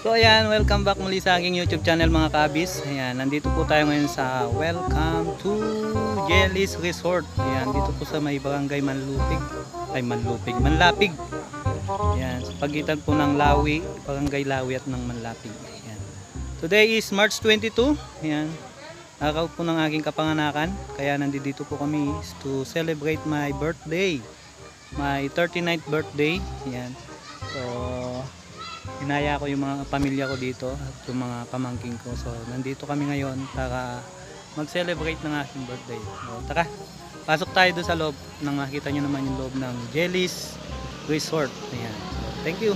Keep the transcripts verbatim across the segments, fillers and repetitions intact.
So ayan, welcome back muli sa aking YouTube channel mga kabis. Ayan, nandito po tayo ngayon sa Welcome to Jelly's Resort. Ayan, dito po sa may barangay Manlupig. Ay Manlupig, Manlapig. Ayan, sa pagitan po ng Lawi, barangay Lawi at ng Manlapig. Ayan. Today is March twenty-two. Ayan, araw po ng aking kapanganakan. Kaya nandito po kami to celebrate my birthday. My thirty-ninth birthday. Ayan. So inaya ko yung mga pamilya ko dito at yung mga pamangking ko. So nandito kami ngayon para mag-celebrate ng aking birthday. So tara, pasok tayo doon sa loob. Nang makita nyo naman yung loob ng Jelly's Resort. Ayan. So, thank you.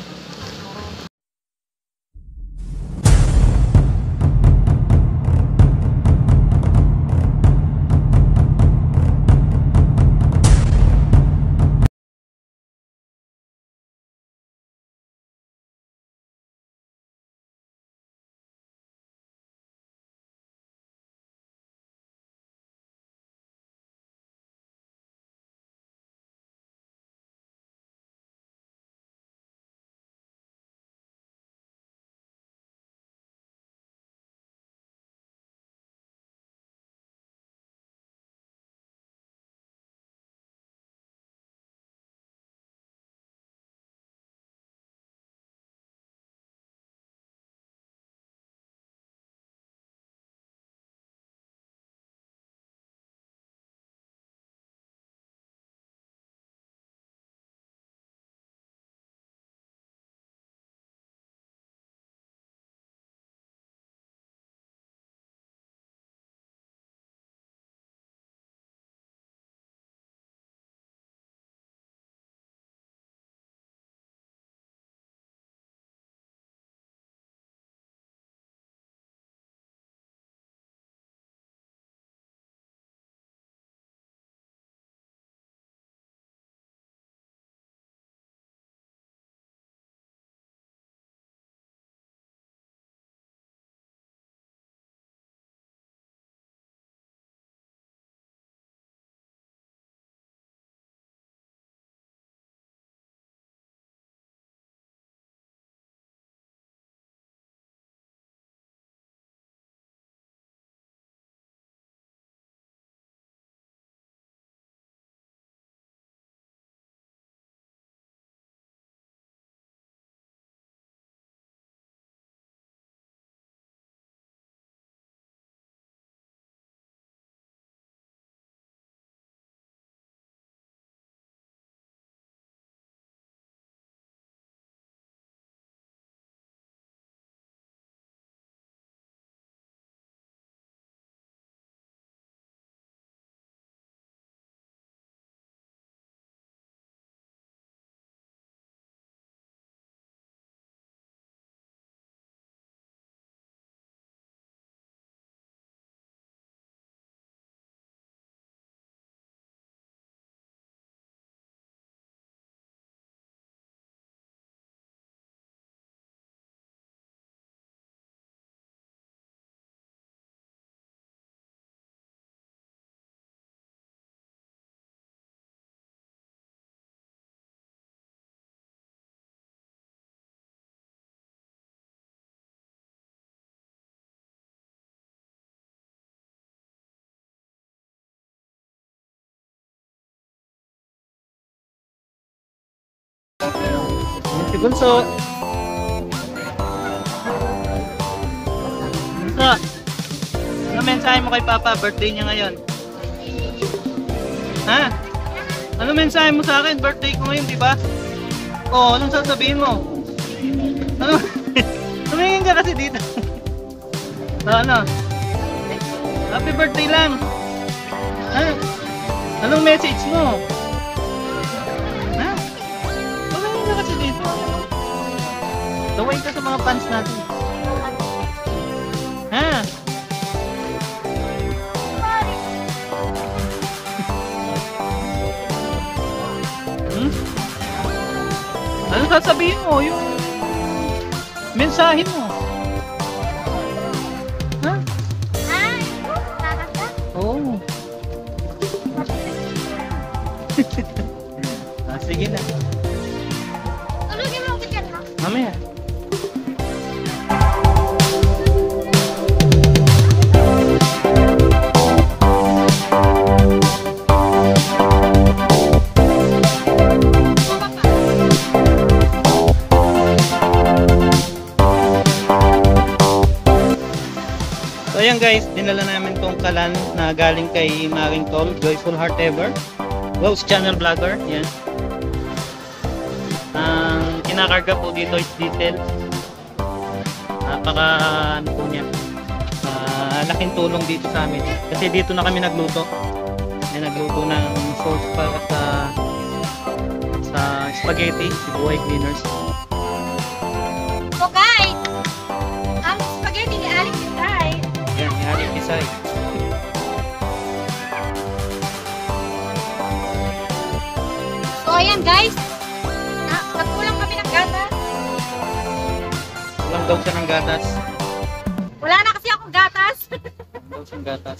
Si Bunso. Bunso, ano mensahe mo kay Papa? Birthday niya ngayon. Ha? Ano mensahe mo sa akin? Birthday ko ngayon, di ba? Oo, anong sasabihin mo? Ano? Tumingin ka kasi dito. So, ano? Happy birthday lang. Ha? Anong message mo? Ha? Tumingin ka kasi dito. Daway ka sa mga fans natin. Ha? Hmm? Ano sasabihin mo? Yung mensahe mo? Ha? Oo. Oh. Ah, sige na. Tulogin mo ako dyan, ha? Mamaya. So yan guys, dinala namin tong kalan na galing kay Maring Tol, Joyful Heart Ever. Rose Channel Vlogger, yan. Ang kinakarga po dito is diesel. Napaka ano po niya. Uh, laking tulong dito sa amin. Kasi dito na kami nagluto. May nagluto ng sauce para sa sa spaghetti, si Buhay Cleaners. So guys, ang spaghetti ni Aling Bisay. Yan, ni Aling Bisay. So ayan guys, na, nagkulang kami ng gatas. Kulang daw siya ng gatas. Wala na kasi akong gatas. Kulang daw siyang gatas.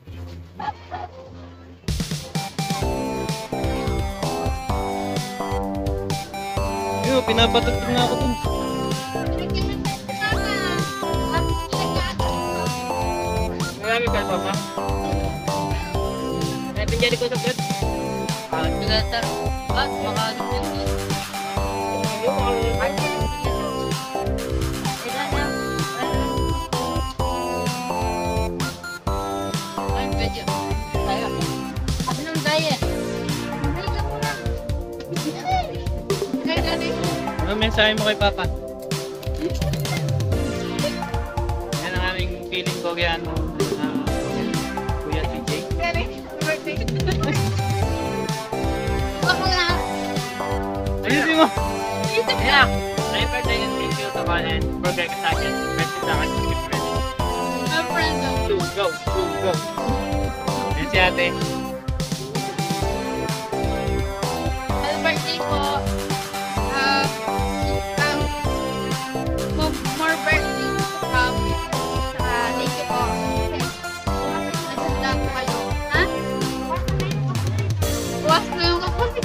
Yo, pinapatugtog na ako dun. Marami ka pa ba? May pinjali ko sa bed. Ah, gatar. At baka ano mensahe mo kay Papa? Yan ang aming feeling Koreano na Kuya T J. Ayusin mo! Yeah! Ay, birthday and thank you sa kanin. Burger ka sa akin. Birthday sa akin. Go, go, go, go. Yan si ate. Happy birthday po. Uh, um, more, more birthday. Um, uh, thank you po. Naganda po kayo. Ha? Buwas na yung kapatid.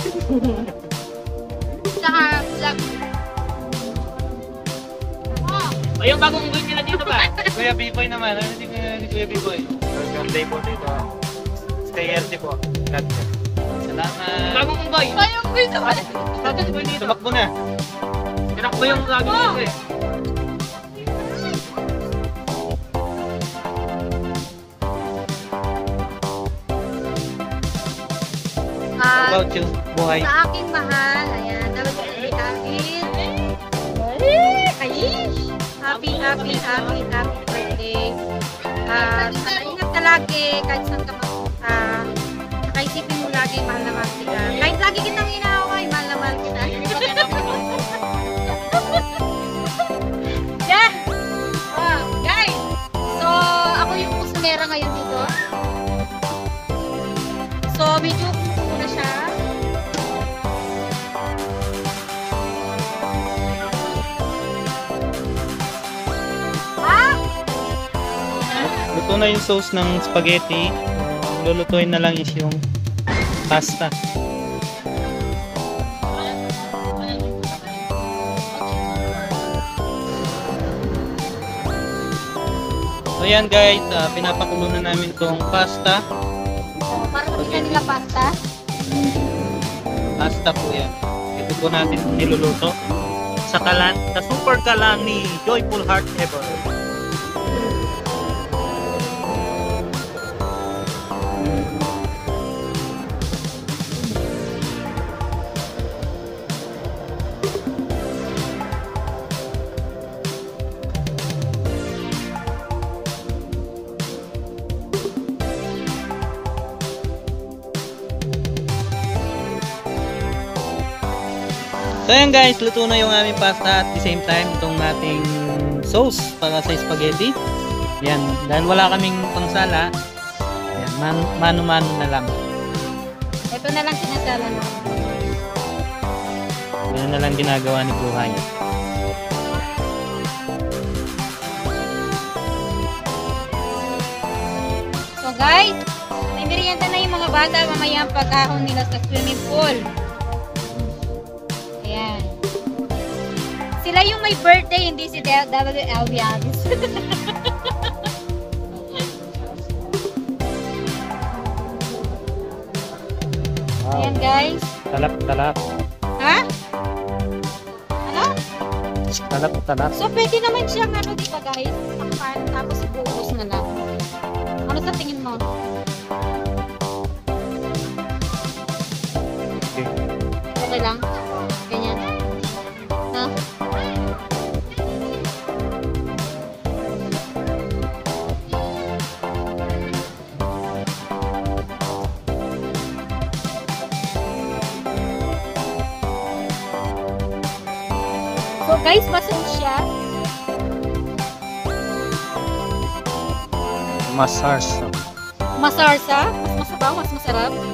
Tsaka, vlog. Oh. O yung bagong unggoy nila dito ba? Kuya B-Boy naman. Ano si Kuya, Kuya B-Boy? Birthday po dito. Stay healthy po. God bless. Salamat. Bagong unggoy. Ayun ko ito. Bagong unggoy dito. Tumakbo na. Tinakbo yung lagi Oh. dito eh. Ah, How about you? Buhay. sa aking mahal, ayan, dapat ko ay akin. Ay, happy, happy, happy, happy birthday. Ah, sana ingat ka lagi, kahit saan ka magpunta. Saka isipin mo lagi, mahal na mahal kita. Kahit lagi kitang inaaway, mahal na mahal kita. Yeah! Ah, guys, so ako yung kusumera ngayon dito. So, medyo kumukulo na siya. Ah! Luto na yung sauce ng spaghetti. Lulutuin na lang is yung pasta. So yan guys, uh, pinapakulo na namin itong pasta. So, para sa kanila pasta. Pasta po yan. Ito po natin niluluto. Sa kalan, sa super kalan ni Joyful Heart Ever. So yan guys, luto na yung aming pasta at the same time itong ating sauce para sa spaghetti. Yan, dahil wala kaming pangsala, yan, man, mano-mano na lang. Ito na lang sinasala na. Yan na lang ginagawa ni Buhay. So guys, may merienda na yung mga bata mamaya ang pagkahon nila sa swimming pool. Ayan. Sila yung may birthday, hindi si W L Viags. Ayan guys. Talap, talap. Ha? Ano? Talap, talap. So, pwede naman siyang ano, di ba guys? Takpan, tapos ibuhos na lang. Ano sa tingin mo? Okay. Okay lang? Ganyan. Ha? So guys, masarap siya. Masarsa. Masarsa. Mas masabaw, mas masarap.